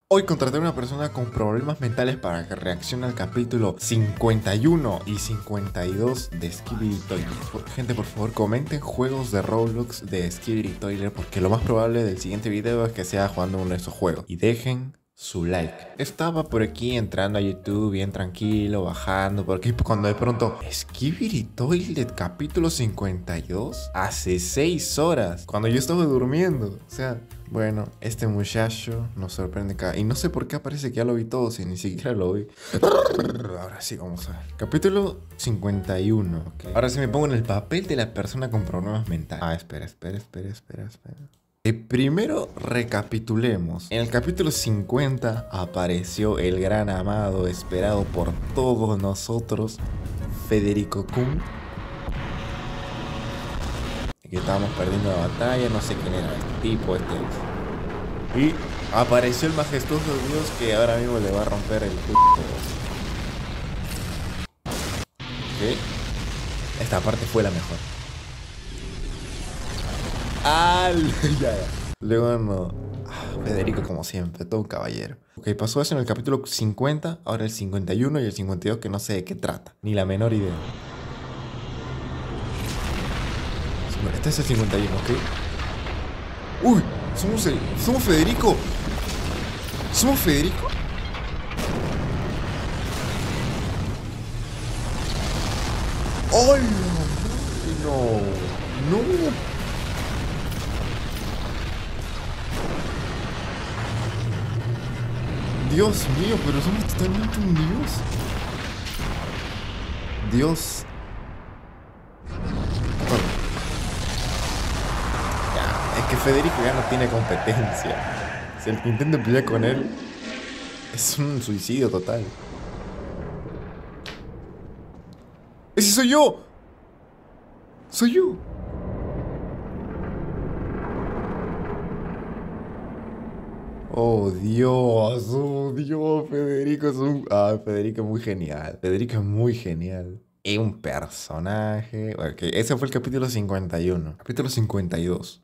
Hoy contraté a una persona con problemas mentales para que reaccione al capítulo 51 y 52 de Skibidi Toiler. Gente, por favor, comenten juegos de Roblox de Skibidi Toiler porque lo más probable del siguiente video es que sea jugando uno de esos juegos. Y dejen su like. Estaba por aquí entrando a YouTube bien tranquilo, bajando por aquí cuando de pronto Skibidi Toilet capítulo 52 hace 6 horas cuando yo estaba durmiendo. O sea, bueno, este muchacho nos sorprende acá. Y no sé por qué aparece que ya lo vi todo si ni siquiera lo vi. Ahora sí, vamos a ver. Capítulo 51, ¿ok? Ahora sí me pongo en el papel de la persona con problemas mentales. Ah, espera. Primero recapitulemos. En el capítulo 50 apareció el gran amado esperado por todos nosotros, Federico Kun. Aquí estábamos perdiendo la batalla, no sé quién era este tipo, Y apareció el majestuoso Dios que ahora mismo le va a romper el culo. ¿Ok? Esta parte fue la mejor. Ya. Luego no. Federico como siempre, todo un caballero. Ok, pasó eso en el capítulo 50, ahora el 51 y el 52 que no sé de qué trata. Ni la menor idea. Este es el 51, ¿ok? ¡Uy! ¡Somos Federico! ¿Somos Federico? ¡Ay! No. Dios mío, pero somos totalmente un dios. Dios. Ya, es que Federico ya no tiene competencia. Si el que intenta pelear con él es un suicidio total. ¡Ese soy yo! ¡Soy yo! Oh, Dios, Federico es un... Ah, Federico es muy genial. Federico es muy genial. Es un personaje... Ok, ese fue el capítulo 51. Capítulo 52.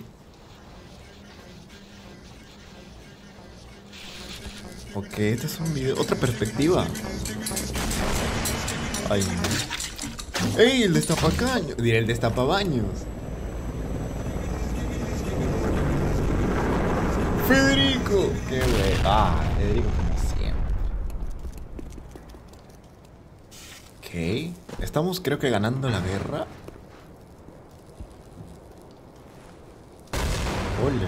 Ok, este es un video... Otra perspectiva. Ay, no. ¡Ey, el destapacaños! Diré, el destapabaños. ¡Federico! ¡Qué güey! Ah, Federico como siempre. Ok. Estamos creo que ganando la guerra. Hola.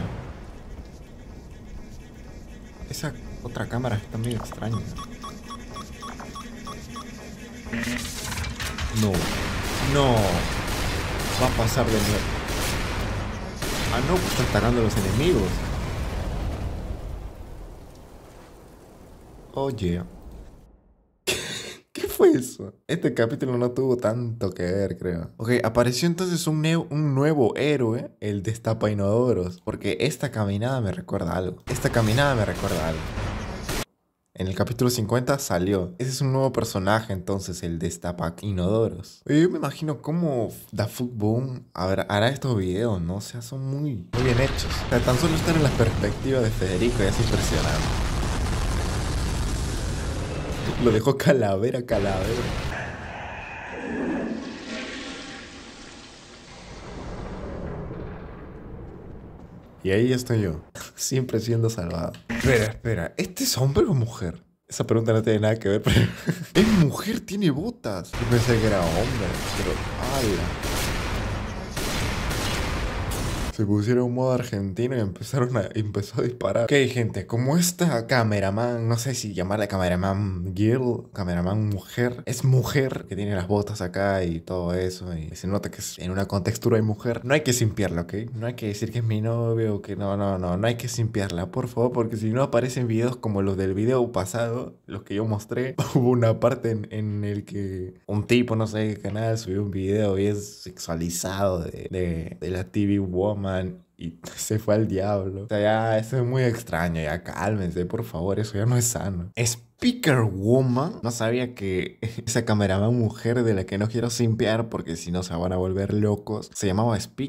Esa otra cámara está medio extraña. No. Va a pasar de nuevo. Ah, no, pues están atacando a los enemigos. Oye. ¿Qué fue eso? Este capítulo no tuvo tanto que ver, creo. Ok, apareció entonces un nuevo héroe, el Destapa Inodoros. Porque esta caminada me recuerda a algo. En el capítulo 50 salió. Ese es un nuevo personaje entonces, el Destapa Inodoros. Oye, yo me imagino cómo DaFuqBoom hará estos videos, ¿no? O sea, son muy bien hechos. O sea, tan solo estar en la perspectiva de Federico ya es impresionante. Lo dejó calavera. Y ahí estoy yo, siempre siendo salvado. Espera, ¿este es hombre o mujer? Esa pregunta no tiene nada que ver, pero... ¡Es mujer! ¡Tiene botas! Yo pensé que era hombre, pero... ¡Hala! Se pusieron modo argentino y empezó a disparar. Ok, gente, como esta cameraman, no sé si llamarla cameraman girl, cameraman mujer, es mujer que tiene las botas acá y todo eso, y se nota que es en una contextura de mujer, no hay que simpiarla, ¿ok? No hay que decir que es mi novio o que no hay que simpiarla, por favor, porque si no aparecen videos como los del video pasado, los que yo mostré, hubo una parte en el que un tipo, no sé qué canal, subió un video bien sexualizado de la TV Woman y se fue al diablo. O sea, ya, eso es muy extraño, ya cálmense, por favor, eso ya no es sano. Speaker Woman, no sabía que esa cameraman mujer de la que no quiero simpear porque si no se van a volver locos, se llamaba Speaker.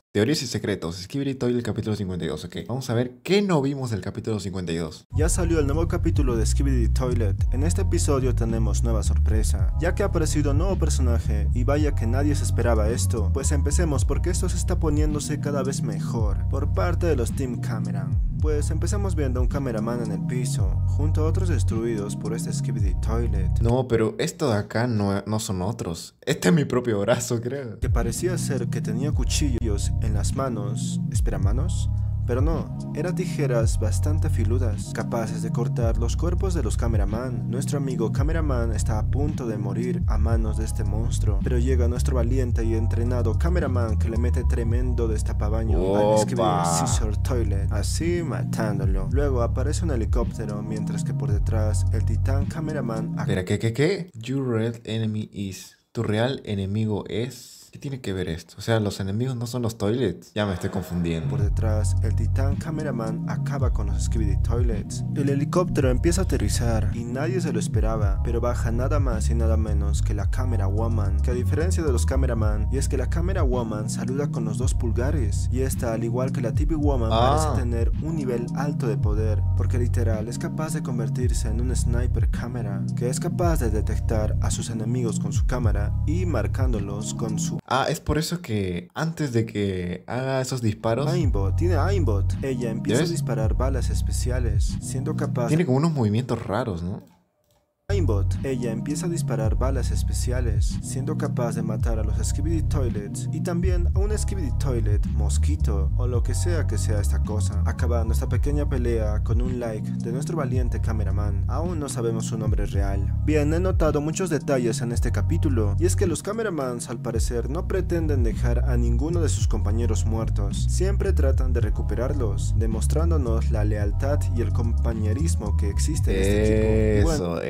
Teorías y secretos, Skibidi Toilet capítulo 52, ok. Vamos a ver qué no vimos del capítulo 52. Ya salió el nuevo capítulo de Skibidi Toilet. En este episodio tenemos nueva sorpresa, ya que ha aparecido un nuevo personaje, y vaya que nadie se esperaba esto. Pues empecemos porque esto se está poniéndose cada vez mejor, por parte de los Team Cameron. Pues empezamos viendo a un cameraman en el piso, junto a otros destruidos por este Skibidi Toilet. No, pero esto de acá no son otros. Este es mi propio brazo, creo. Que parecía ser que tenía cuchillos en las manos. ¿Espera, manos? Pero no, eran tijeras bastante filudas, capaces de cortar los cuerpos de los cameraman. Nuestro amigo cameraman está a punto de morir a manos de este monstruo, pero llega nuestro valiente y entrenado cameraman que le mete tremendo destapabaño al Skibidi Scissor Toilet, así matándolo. Luego aparece un helicóptero, mientras que por detrás el titán cameraman... Espera, ¿qué? Your real enemy is... ¿Tu real enemigo es...? ¿Qué tiene que ver esto? O sea, los enemigos no son los toilets. Ya me estoy confundiendo. Por detrás, el titán cameraman acaba con los Skibidi Toilets. El helicóptero empieza a aterrizar y nadie se lo esperaba, pero baja nada más y nada menos que la Camera Woman, que a diferencia de los cameraman, y es que la Camera Woman saluda con los dos pulgares, y esta, al igual que la TV Woman, parece tener un nivel alto de poder, porque literal es capaz de convertirse en un sniper cámara, que es capaz de detectar a sus enemigos con su cámara y marcándolos con su... es por eso que antes de que haga esos disparos... Tiene aimbot. Ella empieza a disparar balas especiales, siendo capaz... Tiene como unos movimientos raros, ¿no? Aimbot. Ella empieza a disparar balas especiales, siendo capaz de matar a los Skibidi Toilets y también a un Skibidi Toilet mosquito o lo que sea esta cosa, acabando esta pequeña pelea con un like de nuestro valiente cameraman. Aún no sabemos su nombre real. Bien, he notado muchos detalles en este capítulo, y es que los cameramans al parecer no pretenden dejar a ninguno de sus compañeros muertos, siempre tratan de recuperarlos, demostrándonos la lealtad y el compañerismo que existe en este equipo.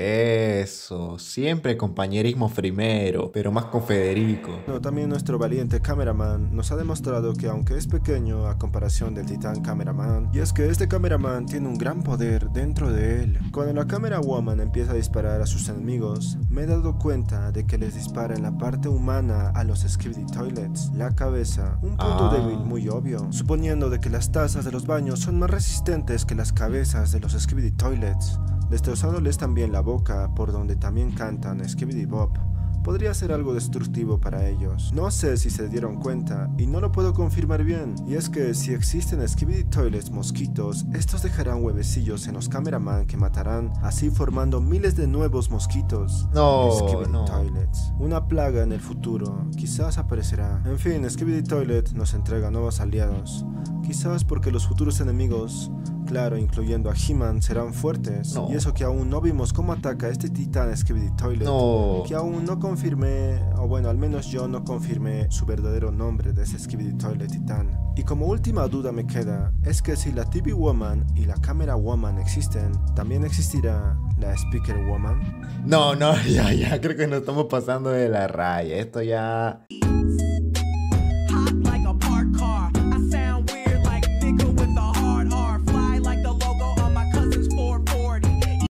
Eso, siempre compañerismo primero, pero más con Federico. También nuestro valiente cameraman nos ha demostrado que aunque es pequeño a comparación del titán cameraman, y es que este cameraman tiene un gran poder dentro de él. Cuando la Camera Woman empieza a disparar a sus enemigos, me he dado cuenta de que les dispara en la parte humana a los Skibidi Toilets, la cabeza, un punto débil muy obvio, suponiendo de que las tazas de los baños son más resistentes que las cabezas de los Skibidi Toilets, destrozándoles también la boca, por donde también cantan Skibidi Bop. Podría ser algo destructivo para ellos. No sé si se dieron cuenta y no lo puedo confirmar bien, y es que si existen Skibidi Toilets mosquitos, estos dejarán huevecillos en los cameraman que matarán, así formando miles de nuevos mosquitos. Skibidi Toilets, una plaga en el futuro, quizás aparecerá. En fin, Skibidi Toilet nos entrega nuevos aliados, quizás porque los futuros enemigos, claro, incluyendo a He-Man, serán fuertes. Y eso que aún no vimos cómo ataca este titán Skibidi Toilet. Que aún no confirmé, o bueno, al menos yo no confirmé su verdadero nombre de ese Skibidi Toilet titán. Y como última duda me queda, es que si la TV Woman y la Camera Woman existen, ¿también existirá la Speaker Woman? No, ya, creo que nos estamos pasando de la raya. Esto ya...